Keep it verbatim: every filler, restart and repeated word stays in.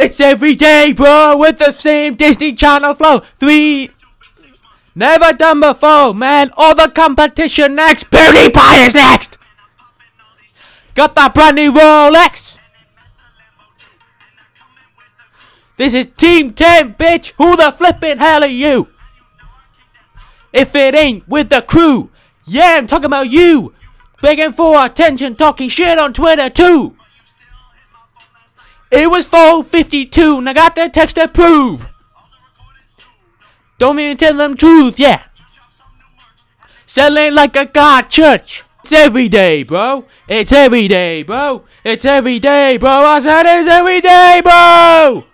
It's every day, bro, with the same Disney Channel flow. Three. Never done before, man. All the competition next. PewDiePie is next. Got that brand new Rolex. This is Team ten, bitch. Who the flippin' hell are you? If it ain't with the crew. Yeah, I'm talking about you. Begging for attention, talking shit on Twitter too. It was four fifty-two and I got the text to prove. Don't even tell them truth, yeah. Selling like a god church. It's every day, bro. It's every day, bro. It's every day, bro. I said it's every day, bro.